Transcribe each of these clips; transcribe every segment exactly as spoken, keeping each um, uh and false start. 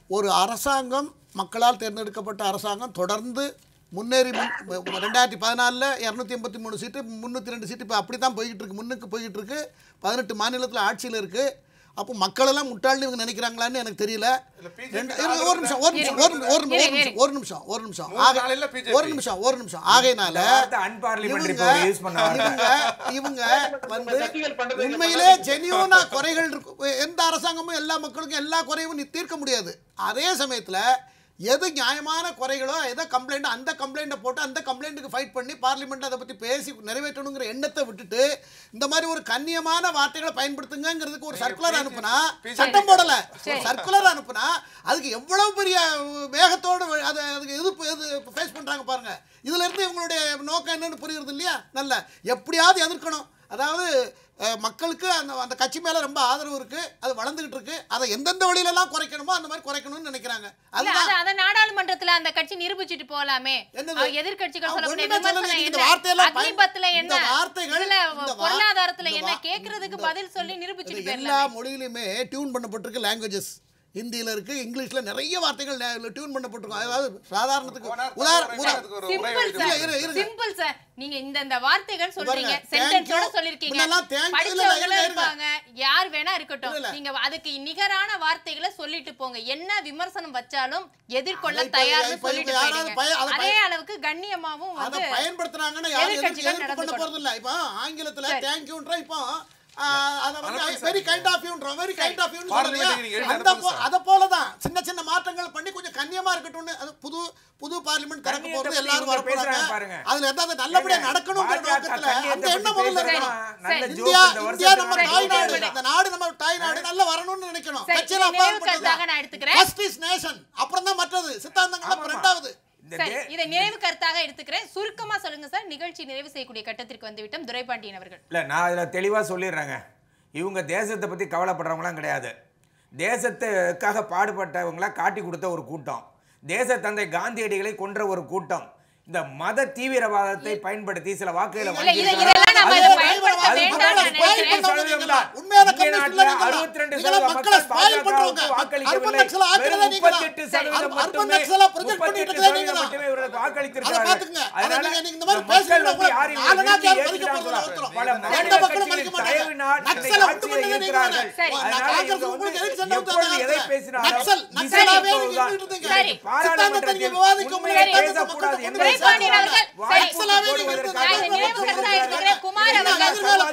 ஒரு அரசாங்கம் மக்களால் தேர்ந்தெடுக்கப்பட்ட அரசாங்கம் தொடர்ந்து முன்னேறி ரெண்டாயிரத்தி பதினாலில் இரநூத்தி எண்பத்தி மூணு சீட்டு முந்நூற்றி ரெண்டு சீட்டு இப்போ அப்படி தான் போய்கிட்டு இருக்கு, முன்னுக்கு போய்கிட்டு இருக்கு. பதினெட்டு மாநிலத்தில் ஆட்சியில் இருக்குது. அப்போ மக்களெல்லாம் முட்டாள்னு இவங்க நினைக்கிறாங்களான்னு எனக்கு தெரியல. ஒரு நிமிஷம் ஒரு நிமிஷம் ஒரு நிமிஷம் ஒரு நிமிஷம் ஒரு நிமிஷம் ஒரு நிமிஷம் ஒரு நிமிஷம் ஒரு நிமிஷம் ஆகையினால இவங்க வந்து உண்மையிலே ஜெனியூனா குறைகள் இருக்கு. எந்த அரசாங்கமும் எல்லா மக்களுக்கும் எல்லா குறையும் தீர்க்க முடியாது. அதே சமயத்தில் எது நியாயமான குறைகளோ எதை கம்ப்ளைண்ட் அந்த கம்ப்ளைண்ட்டை போட்டு அந்த கம்ப்ளைண்ட்டுக்கு ஃபைட் பண்ணி பார்லிமெண்ட் அதை பற்றி பேசி நிறைவேற்றணுங்கிற எண்ணத்தை விட்டுட்டு இந்த மாதிரி ஒரு கண்ணியமான வார்த்தைகளை பயன்படுத்துங்கிறதுக்கு ஒரு சர்க்குலர் அனுப்புனா, சட்டம் போடலை, சர்க்குலர் அனுப்புனா அதுக்கு எவ்வளவு பெரிய வேகத்தோடு அதை அதுக்கு எதிர்ப்பு எது ஃபேஸ் பண்ணுறாங்க பாருங்க. இதுல இருந்து இவங்களுடைய நோக்கம் என்னன்னு புரியுறது இல்லையா? நல்ல எப்படியாவது எதிர்க்கணும். அதாவது மக்களுக்கு அந்த அந்த கட்சி மேல ரொம்ப ஆதரவு இருக்கு, அது வளர்ந்துகிட்டு இருக்கு. அதை எந்தெந்த வழியிலலாம் குறைக்கணுமோ அந்த மாதிரி குறைக்கணும்னு நினைக்கிறாங்க. அத நாடாளுமன்றத்துல அந்த கட்சி நிரூபிச்சிட்டு போகலாமே. எதிர்க்கட்சிகள் சொல்லக்கூடிய விமர்சனம் என்ன, அக்னிபத்ல என்ன, பொருளாதாரத்துல என்ன கேக்குறதுக்கு பதில் சொல்லி நிரூபிச்சிட்டு போயிடலாம். எல்லா மொழியிலுமே டியூன் பண்ணப்பட்டிருக்கு லாங்குவேஜஸ். ஹிந்தியில இருக்கு, இங்கிலீஷ்ல நிறைய வார்த்தைகள் டியூன் பண்ணப்பட்டிருக்கும். அதாவது சாதாரணத்துக்கு சிம்பிள் சார், நீங்க இந்த இந்த வார்த்தைகள் சொல்றீங்க, சென்டென்ஸோட சொல்லிருக்கீங்க, படிச்சவங்க இருப்பாங்க, யார் வேணா இருக்கட்டும், நீங்க அதுக்கு நிகரான வார்த்தைகளை சொல்லிட்டு போங்க. என்ன விமர்சனம் வச்சாலும் எதிர்கொள்ள தயார்னு சொல்லிட்டு போறீங்க. அதே அளவுக்கு கண்ணியமாவும் வந்து அதை பயன்படுத்துறாங்கன்னா யாரும் எதிர்ப்பு பண்ண போறது இல்ல. இப்போ ஆங்கிலத்துல தேங்க் யூன்ற இப்போ வெரி கைண்ட் ஆஃப் யூன்ற வெரி கைண்ட் ஆஃப் யூன்னு சொல்றீங்க. அந்த அத போல தான் சின்ன சின்ன மாற்றங்கள் பண்ணி கொஞ்சம் கண்ணியமா இருக்கட்டும்னு. அது புது புது பார்லிமெண்ட் திறக்க போறது, எல்லாரும் வர போறாங்க. அதுல ஏதாவது நல்லபடியா நடக்கணும்ங்கற நோக்கத்துல அந்த எண்ணம் முதல்ல இருக்கணும். இந்தியா இந்தியா நம்ம தாய்நாடு, இந்த நாடு நம்ம தாய்நாடு நல்லா வரணும்னு நினைக்கணும். கட்சியில அப்பாற்பட்டதாக நான் எடுத்துக்கிறேன். ஃபர்ஸ்ட் இஸ் நேஷன், அப்புறம் தான் மற்றது. சித்தாந்தங்கள் அப்புறம் இரண்டாவது. சரி, இதை நிறைவு கருத்தாக எடுத்துக்கிறேன். சுருக்கமா சொல்லுங்க சார். நிகழ்ச்சி நிறைவு செய்யக்கூடிய கட்டத்திற்கு வந்துவிட்டோம். துரைபாண்டியன் அவர்கள். இல்ல, நான் இதுல தெளிவா சொல்லிடுறேங்க. இவங்க தேசத்தை பத்தி கவலைப்படுறவங்களாம் கிடையாது. தேசத்துக்காக பாடுபட்டவங்களா காட்டி கொடுத்த ஒரு கூட்டம், தேச தந்தை காந்தியடிகளை கொன்ற ஒரு கூட்டம். இந்த மத தீவிரவாதத்தை பயன்படுத்தி சில வாக்குகளை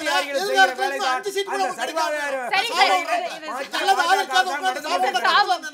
குமார் அவர்கள்